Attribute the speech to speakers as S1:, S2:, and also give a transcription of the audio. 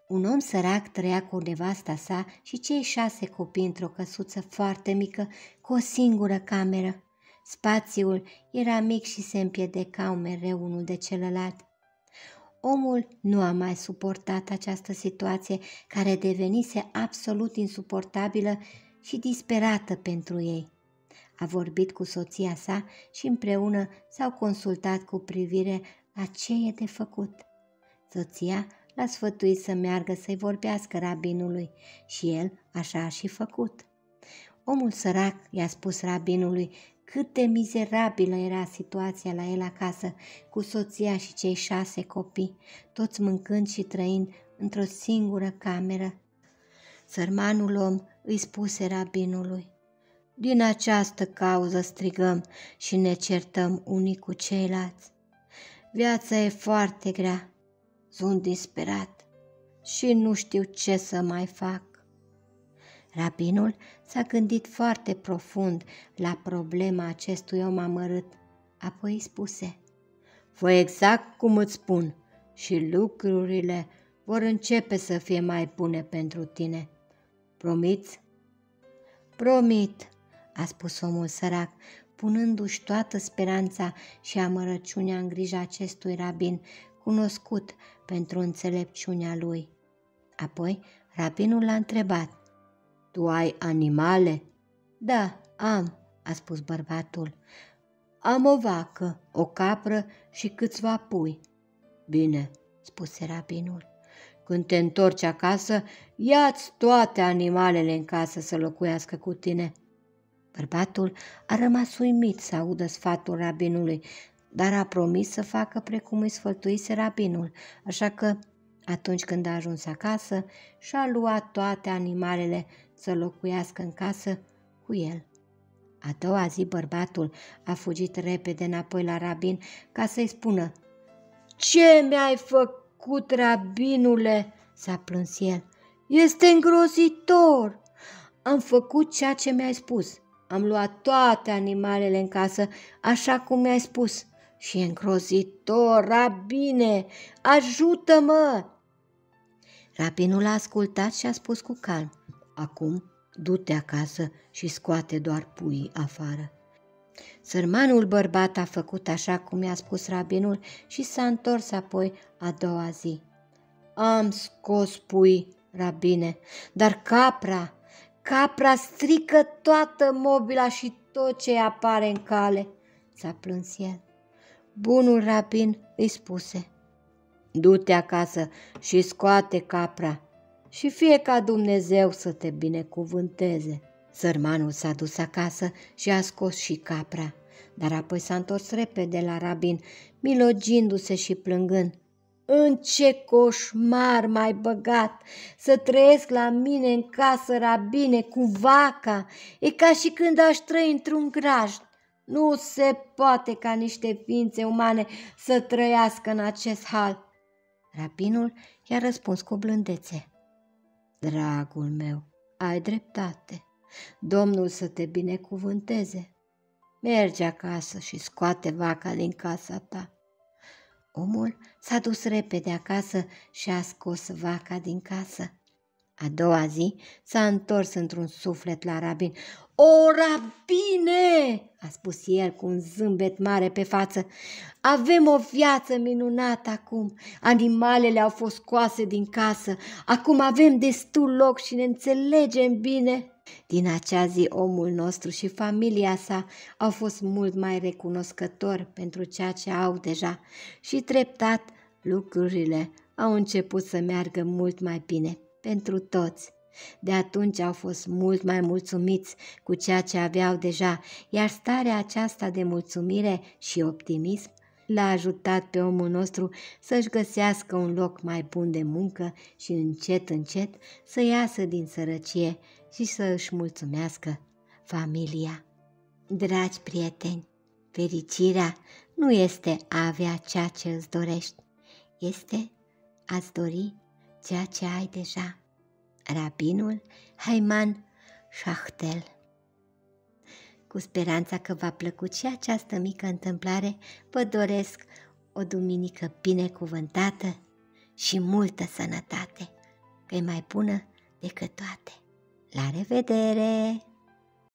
S1: Un om sărac trăia cu nevasta sa și cei 6 copii într-o căsuță foarte mică cu o singură cameră. Spațiul era mic și se împiedecau mereu unul de celălalt. Omul nu a mai suportat această situație care devenise absolut insuportabilă și disperată pentru ei. A vorbit cu soția sa și împreună s-au consultat cu privire la ce e de făcut. Soția l-a sfătuit să meargă să-i vorbească rabinului și el așa a și făcut. Omul sărac i-a spus rabinului cât de mizerabilă era situația la el acasă, cu soția și cei 6 copii, toți mâncând și trăind într-o singură cameră. Sărmanul om îi spuse rabinului: din această cauză strigăm și ne certăm unii cu ceilalți. Viața e foarte grea, sunt disperat și nu știu ce să mai fac. Rabinul s-a gândit foarte profund la problema acestui om amărât, apoi îi spuse: fă exact cum îți spun și lucrurile vor începe să fie mai bune pentru tine. Promiți? Promit, a spus omul sărac, punându-și toată speranța și amărăciunea în grija acestui rabin, cunoscut pentru înțelepciunea lui. Apoi rabinul l-a întrebat: tu ai animale? Da, am, a spus bărbatul. Am o vacă, o capră și câțiva pui. Bine, spuse rabinul. Când te întorci acasă, ia-ți toate animalele în casă să locuiască cu tine. Bărbatul a rămas uimit să audă sfatul rabinului, dar a promis să facă precum îi sfătuise rabinul, așa că, atunci când a ajuns acasă, și-a luat toate animalele să locuiască în casă cu el. A doua zi bărbatul a fugit repede înapoi la rabin ca să-i spună: ce mi-ai făcut, rabinule? S-a plâns el. Este îngrozitor! Am făcut ceea ce mi-ai spus. Am luat toate animalele în casă, așa cum mi-ai spus. Și e îngrozitor, rabine! Ajută-mă! Rabinul a ascultat și a spus cu calm: acum du-te acasă și scoate doar puii afară. Sărmanul bărbat a făcut așa cum i-a spus rabinul și s-a întors apoi a doua zi. Am scos puii, rabine, dar capra strică toată mobila și tot ce apare în cale, s-a plâns el. Bunul rabin îi spuse: du-te acasă și scoate capra și fie ca Dumnezeu să te binecuvânteze. Sărmanul s-a dus acasă și a scos și capra, dar apoi s-a întors repede la rabin, milogindu-se și plângând. În ce coșmar m-ai băgat, să trăiesc la mine în casă, rabine, cu vaca, e ca și când aș trăi într-un grajd. Nu se poate ca niște ființe umane să trăiască în acest hal. Rabinul i-a răspuns cu blândețe: dragul meu, ai dreptate, Domnul să te binecuvânteze. Mergi acasă și scoate vaca din casa ta. Omul s-a dus repede acasă și a scos vaca din casă. A doua zi s-a întors într-un suflet la rabin. O, rabine, a spus el cu un zâmbet mare pe față, avem o viață minunată acum, animalele au fost scoase din casă, acum avem destul loc și ne înțelegem bine. Din acea zi omul nostru și familia sa au fost mult mai recunoscători pentru ceea ce au deja și treptat lucrurile au început să meargă mult mai bine pentru toți. De atunci au fost mult mai mulțumiți cu ceea ce aveau deja, iar starea aceasta de mulțumire și optimism l-a ajutat pe omul nostru să-și găsească un loc mai bun de muncă și încet, încet să iasă din sărăcie și să își mulțumească familia. Dragi prieteni, fericirea nu este a avea ceea ce îți dorești, este a-ți dori ceea ce ai deja. Rabinul Haiman Shachtel. Cu speranța că v-a plăcut și această mică întâmplare, vă doresc o duminică binecuvântată și multă sănătate. că e mai bună decât toate. La revedere!